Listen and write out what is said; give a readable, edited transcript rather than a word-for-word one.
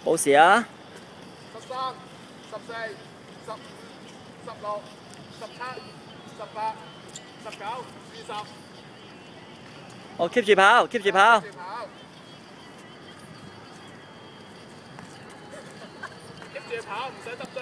冇事啊。 13、14、15、16、17、18、19、20。 我 keep 住跑，keep 住跑。 keep 住跑，唔使得。